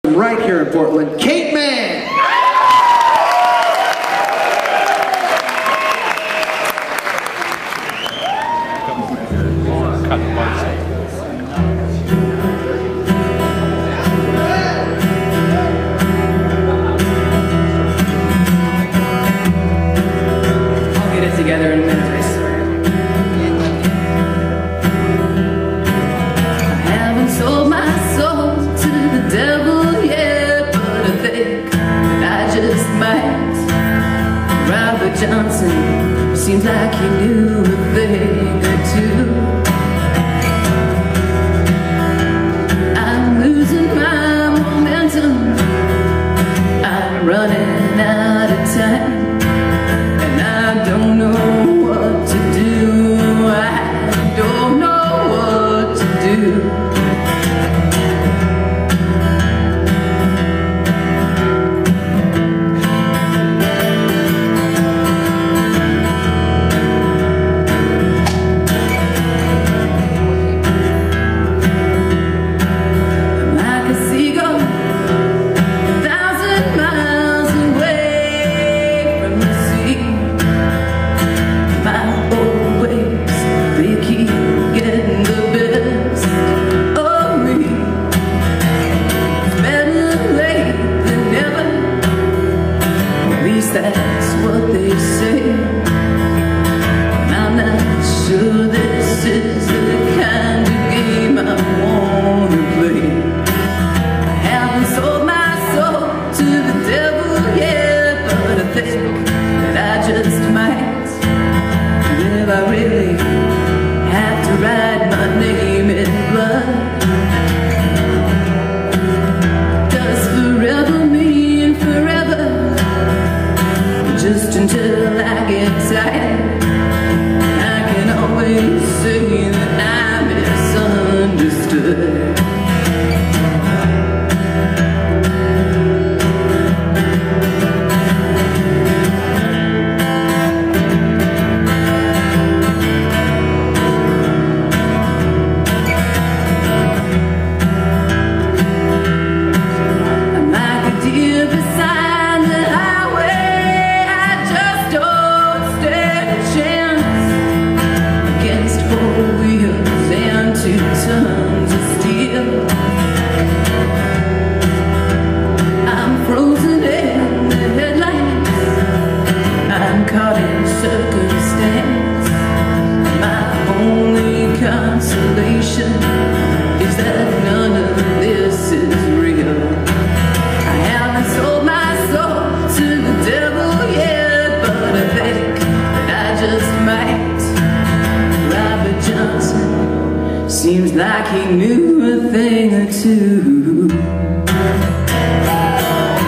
right here in Portland, Kate Mann. I'll get it together in a minute, I swear. I haven't sold my soul to the devil yet, but I think I just might. Robert Johnson seems like he knew a thing or two. I'm losing my momentum, I'm running out of time, and I don't know what to do. I don't know what to do. That's what they say. I'm not sure this is the kind of game I wanna play. I haven't sold my soul to the devil yet, but I think that I just might. Will I really have to write my name in blood? Does forever mean forever? Just until I get tired, I can always say that I misunderstood. I'm like a deer beside the highway. Tons of steel. I'm frozen in the headlights, I'm caught in circumstance. My only consolation is that none of this is real. I haven't sold my soul to the devil yet, but I think that I just might. Robert Johnson seems like he knew a thing or two.